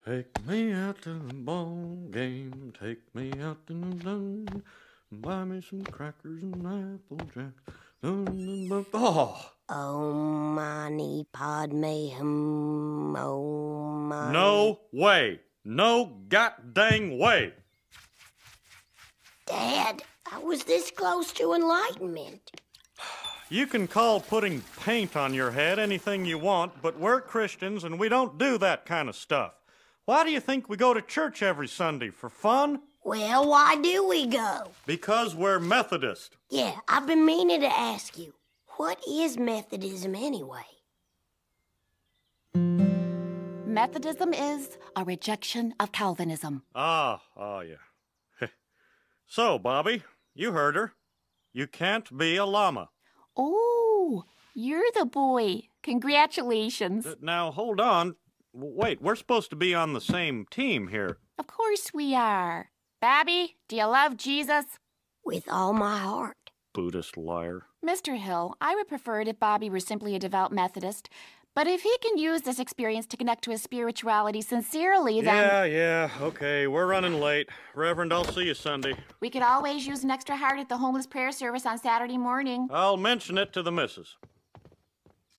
Take me out to the ball game, take me out to the dun, buy me some crackers and apple jacks. Oh! Oh, mani padme hum, oh, mani... No way! No god-dang way! Dad, I was this close to enlightenment. You can call putting paint on your head anything you want, but we're Christians and we don't do that kind of stuff. Why do you think we go to church every Sunday? For fun? Well, why do we go? Because we're Methodist. Yeah, I've been meaning to ask you, what is Methodism anyway? Methodism is a rejection of Calvinism. Oh, yeah. So, Bobby, you heard her. You can't be a llama. Oh, you're the boy. Congratulations. Now, hold on. Wait, we're supposed to be on the same team here. Of course we are. Bobby, do you love Jesus? With all my heart. Buddhist liar. Mr. Hill, I would prefer it if Bobby were simply a devout Methodist. But if he can use this experience to connect to his spirituality sincerely, then... Yeah, okay, we're running late. Reverend, I'll see you Sunday. We could always use an extra heart at the homeless prayer service on Saturday morning. I'll mention it to the missus.